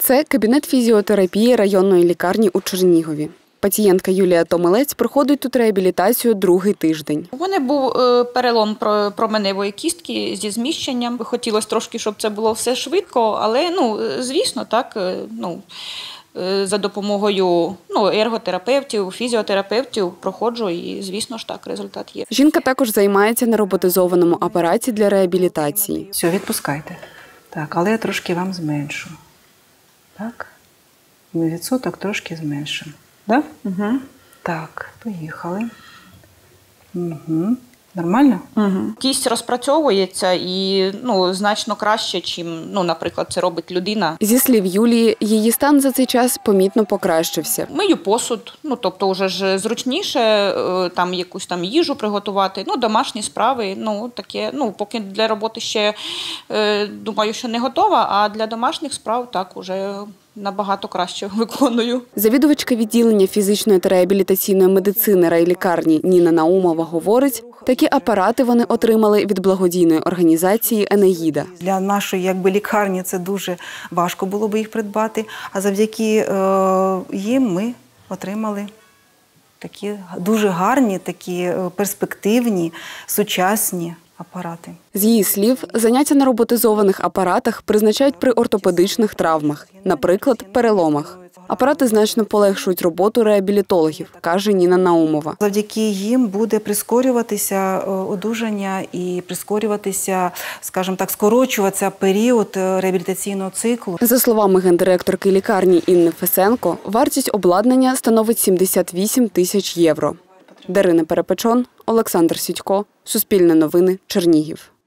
Це кабінет фізіотерапії районної лікарні у Чернігові. Пацієнтка Юлія Томилець проходить тут реабілітацію другий тиждень. У мене був перелом променевої кістки зі зміщенням. Хотілося трошки, щоб це було все швидко, але, звісно, так, за допомогою ерготерапевтів, фізіотерапевтів проходжу і, звісно ж, так, результат є. Жінка також займається на роботизованому апараті для реабілітації. Все, відпускайте. Так, але я трошки вам зменшу. Так, ми відсоток трошки зменшимо. Так? Угу. Так, поїхали. Угу. Нормально? Угу. Кість розпрацьовується і значно краще, чим, наприклад, це робить людина. Зі слів Юлії, її стан за цей час помітно покращився. Мию посуд, тобто вже ж зручніше там якусь їжу приготувати, домашні справи, таке, поки для роботи ще, думаю, що не готова, а для домашніх справ так уже набагато краще виконую. Завідувачка відділення фізичної та реабілітаційної медицини райлікарні Ніна Наумова говорить, такі апарати вони отримали від благодійної організації «Енеїда». Для нашої лікарні це дуже важко було б їх придбати, а завдяки їм ми отримали такі дуже гарні, такі перспективні, сучасні апарати. З її слів, заняття на роботизованих апаратах призначають при ортопедичних травмах, наприклад, переломах. Апарати значно полегшують роботу реабілітологів, каже Ніна Наумова. Завдяки їм буде прискорюватися одужання і прискорюватися, скажімо так, скорочуватися період реабілітаційного циклу. За словами гендиректорки лікарні Інни Фесенко, вартість обладнання становить 78 тисяч євро. Дарина Перепечон, Олександр Сідько, Суспільне новини, Чернігів.